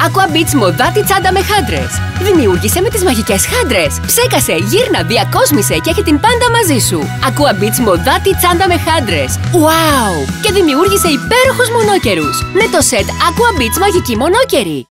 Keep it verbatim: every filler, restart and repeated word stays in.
Aqua Beats μοδάτη τσάντα με χάντρες. Δημιούργησε με τις μαγικές χάντρες. Ψέκασε, γύρνα, διακόσμησε και έχει την πάντα μαζί σου. Aqua Beats μοδάτη τσάντα με χάντρες. Wow! Και δημιούργησε υπέροχους μονόκερους. Με το σετ Aqua Beats μαγική μονόκερη.